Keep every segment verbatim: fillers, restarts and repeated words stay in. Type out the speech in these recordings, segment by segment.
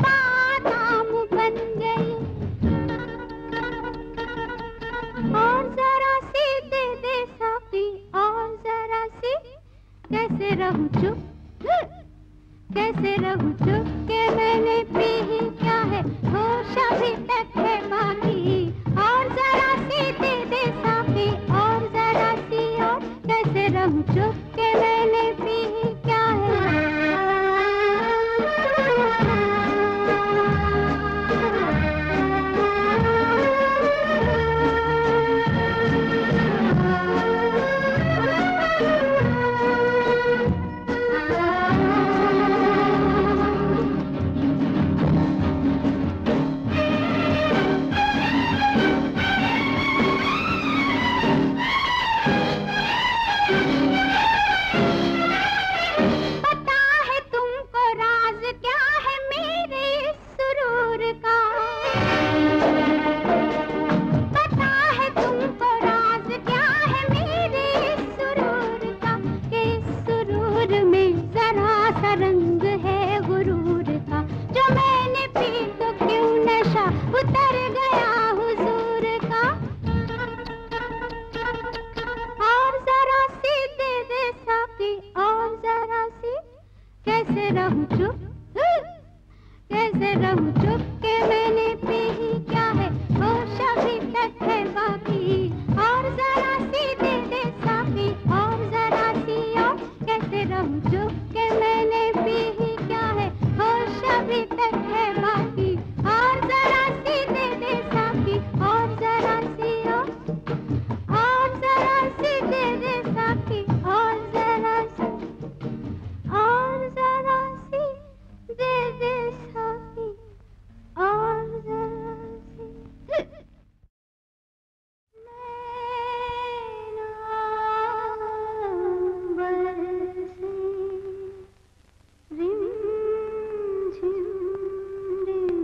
बादाम बन गई। और जरा सी दे दे साकी, और जरा सी। कैसे रहूं चुप, कैसे रहूं चुप के मैंने पी ही क्या है, होश अभी तक है बाकी। और जरा सी दे दे साकी, और जरा सी और। कैसे रहूं चुप के मैंने पी ही क्या है। कैसे रहूं चुप, कैसे रहूं चुप के मैंने पी ही क्या है, होश अभी तक है बाकी। और जरा सी दे दे साकी, और जरा सी और। कैसे रहूं चुप के मैंने पी ही क्या है, होश अभी तक है बाकी। और जरा सी दे दे साकी, और जरा सी और। और जरा सी दे दे साकी, और जरा सी। और जरा सी दे दे साकी, और जरा सी। नैना बरसे, रिम झिम रिम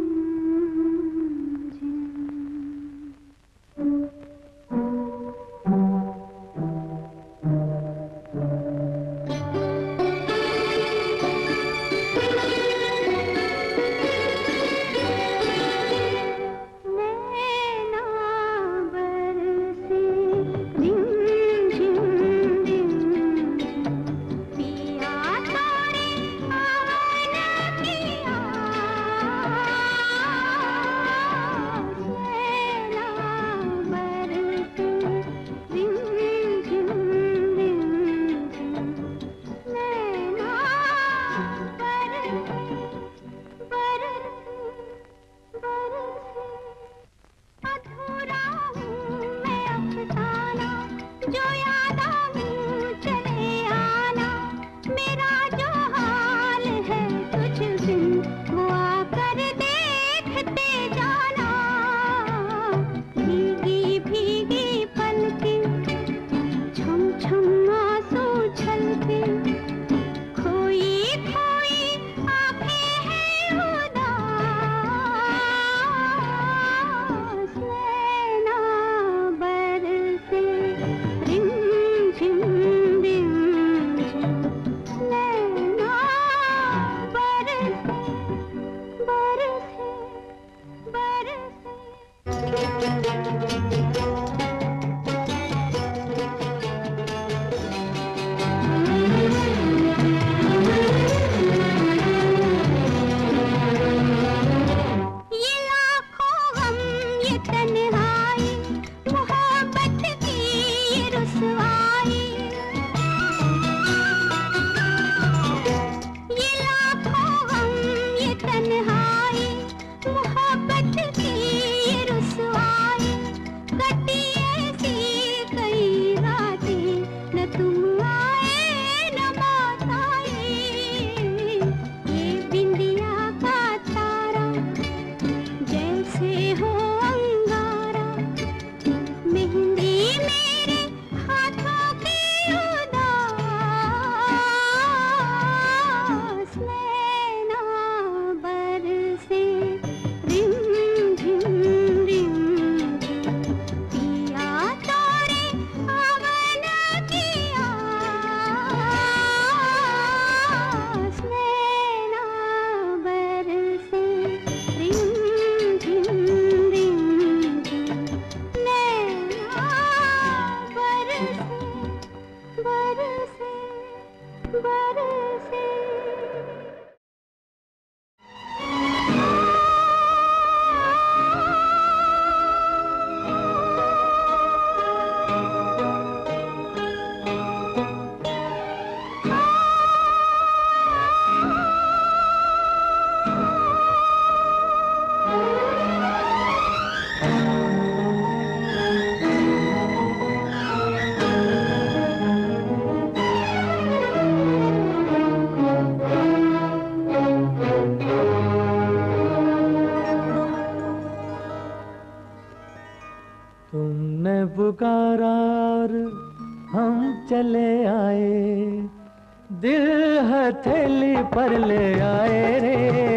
पुकारा और हम चले आए, दिल हथेली पर ले आए रे।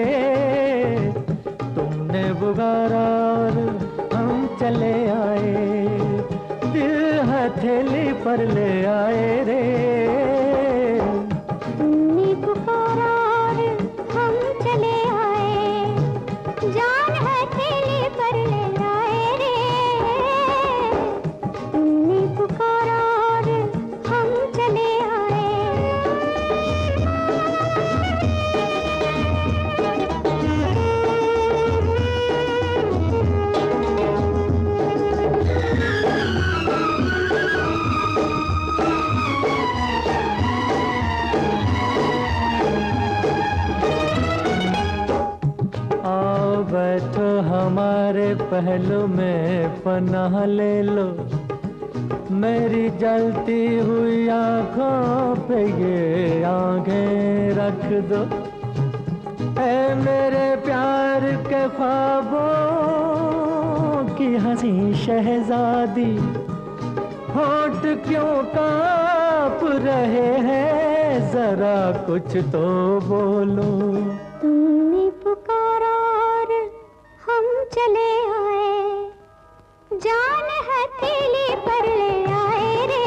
तुमने पुकारा और हम चले आए, दिल हथेली पर ले आए रे। तुमने पुकारा और हम चले आए, जान हथेली पर ले आए रे। तुमने पुकारा और हम चले आए। आओ बैठो हमारे पहलू में पनाह ले लो, मेरी जलती हुई आंखों पे ये आंखें रख दो। ऐ मेरे प्यार के ख्वाबों की हंसी शहजादी, होंठ क्यों कांप रहे हैं, जरा कुछ तो बोलो। तुमने पुकारा और हम चले आए, जान हथेली पर ले आए रे।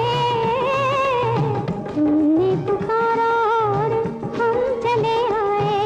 तुमने पुकारा और हम चले आए।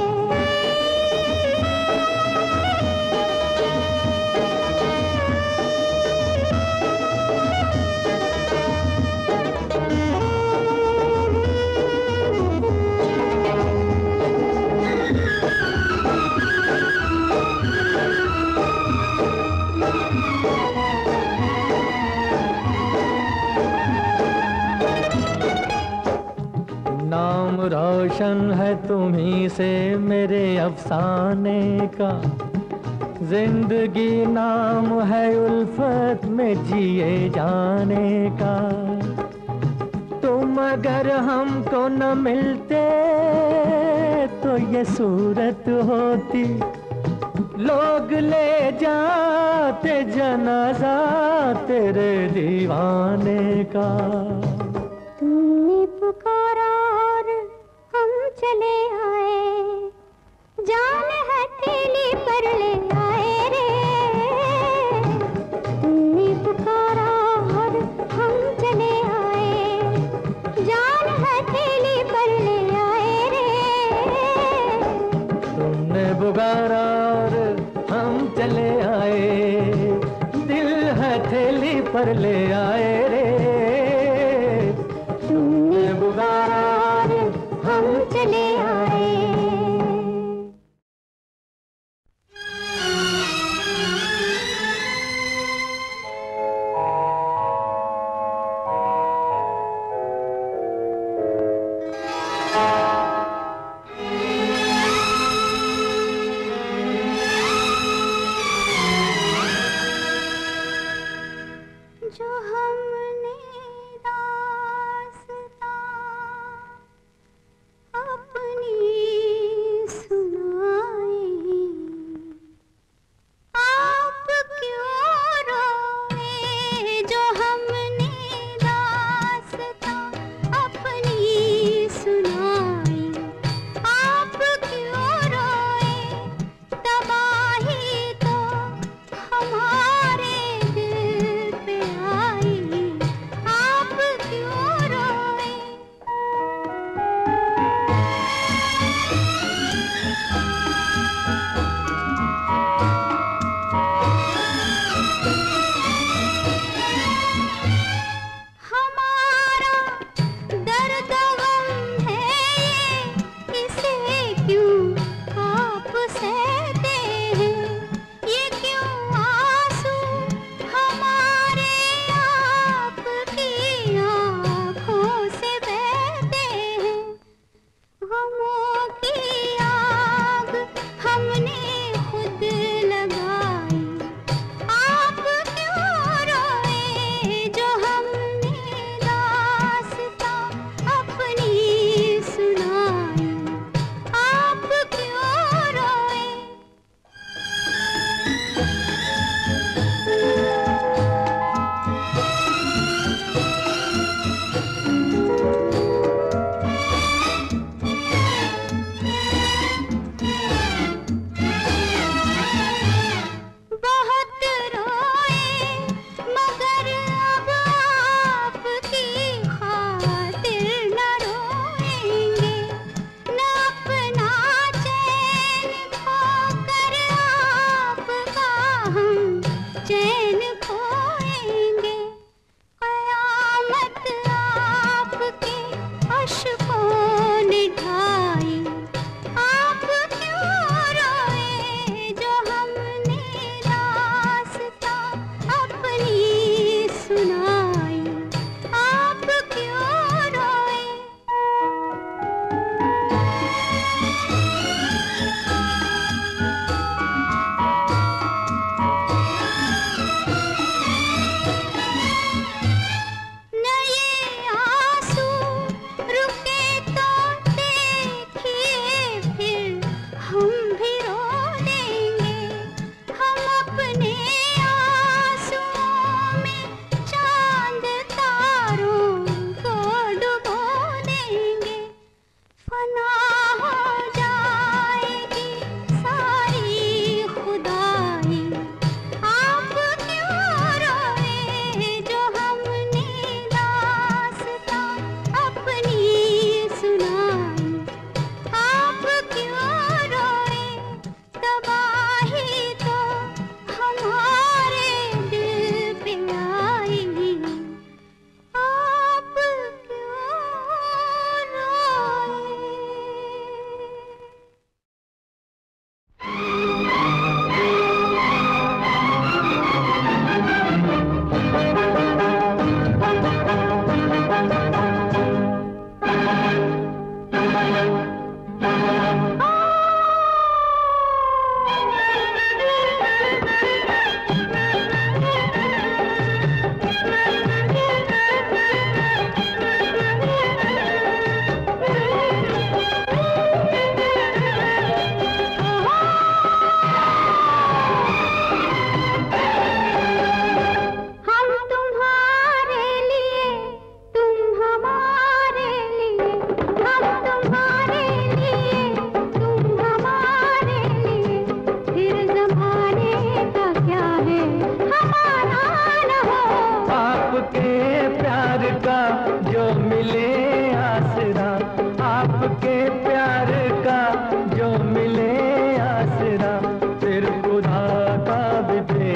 नाम रोशन है तुम्ही से मेरे अफसाने का, जिंदगी नाम है उल्फत में जिए जाने का। तुम अगर हमको न मिलते तो ये सूरत होती, लोग ले जाते जनाजा तेरे दीवाने का। तुमने पुकारा और हम चले आए, जान हथेली पर ले आए रे। तुमने पुकारा और हम चले आए, जान हथेली पर ले आए रे। तुमने पुकारा और हम चले आए, दिल हथेली पर ले आए रे। तुमने पुकारा और हम चले आए। जो हमने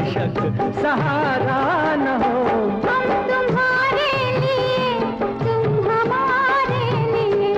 बेशक सहारा न हो। हम तुम्हारे लिए, तुम हमारे लिए।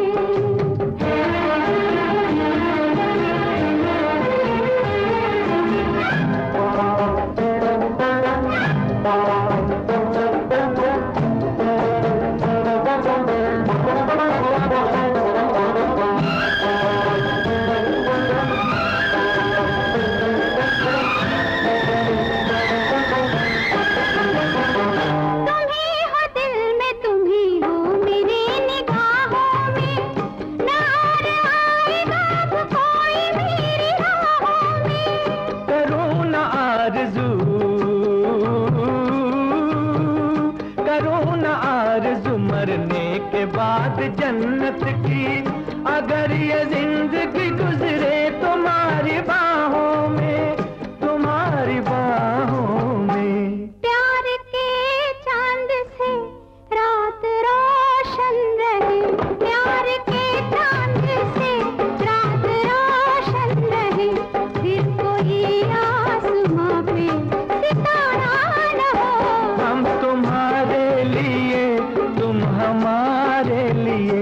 बाद जन्नत की अगर ये जिंदगी गुजरे तुम्हारी बाहों में, तुम्हारी बाहों में। प्यार के चांद से रात रोशन रहे, प्यार के चांद से रात रोशन रहे, फिर कोई आसमां पे सितारा न हो। हम तुम्हारे लिए, तुम हमारे लिए।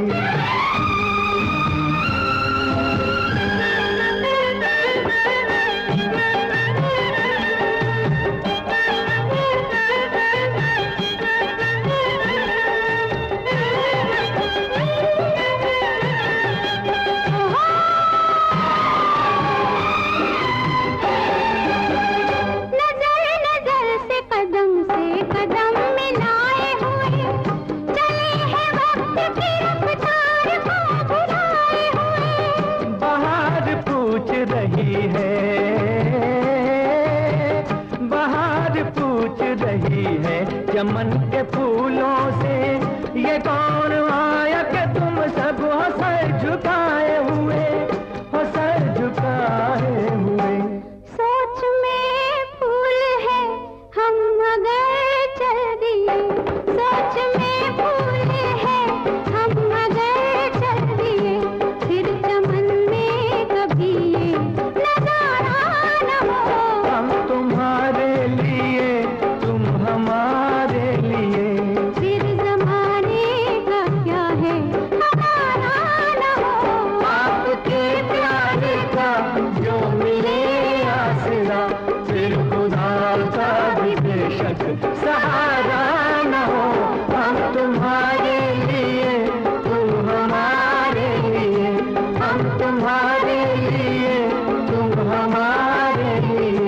चमन के फूलों से ये कौन आया कि तुम सब हो सर झुकाए हुए, हो सर झुकाए हुए। सोच में फूल है हम मगर चल दिए, सोच में फूल है हम मगर चल दिए, फिर चमन में कभी ये नजारा न हो। हम तुम्हारे लिए, तुम हमारे लिए, फिर जमाने का क्या है हमारा न हो। आपके प्यार का जो मिले आसरा, फिर खुदा का भी बेशक सहारा न हो। हम तुम्हारे लिए, तुम हमारे लिए, हम तुम्हारे लिए, तुम हमारे लिए।